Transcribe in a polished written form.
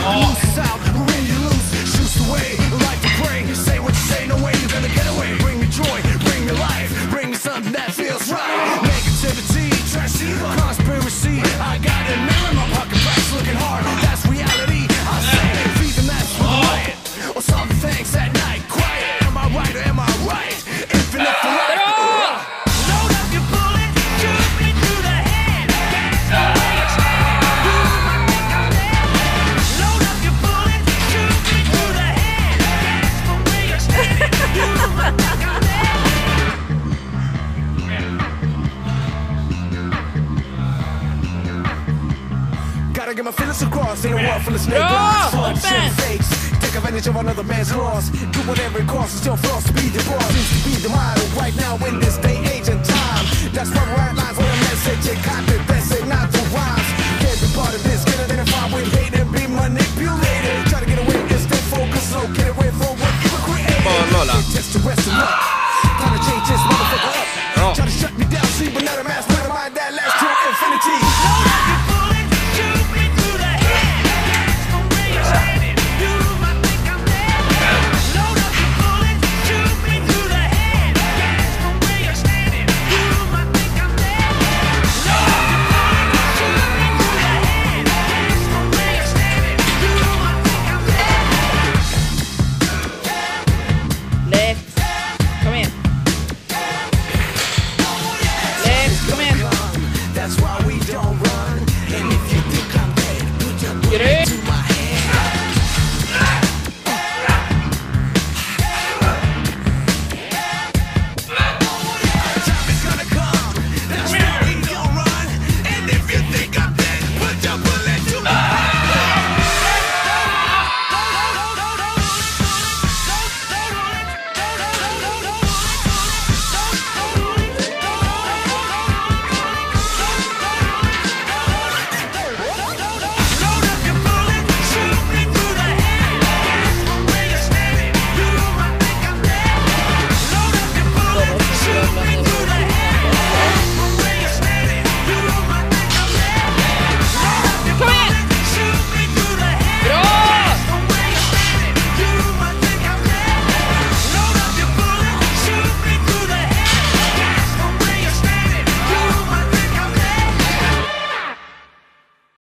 Loose out, when you loose, shoot away, like to pray. Say what you say, no way you're gonna get away. Bring me joy, bring me life, bring me something that feels right. Negativity, trashy, conspiracy. I got a nail in my pocket, back's looking hard. That's reality. I say, feed the mass for the riot, or solve the things at night. Quiet, am I right or am I right? Infinite for life. Load up your bullet, shoot me through the head. That's the way it's said. You might think I'm dead. Load up your bullet, shoot me through the head. That's the way it's said. You might think I'm dead. Gotta get my feelings across in a world full of snake blocks. Fuck shit fakes. Take advantage of another man's loss. Do whatever it costs, it's your flaws to be the boss. Seems to be the motto right now in this day, age, and time. That's why we're at lines where the message it copy, best say not to